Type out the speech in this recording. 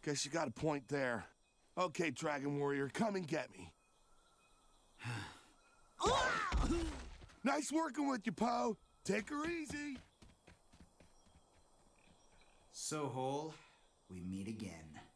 Guess you got a point there. Okay, Dragon Warrior, come and get me. Nice working with you, Poe. Take her easy. So, Hole, we meet again.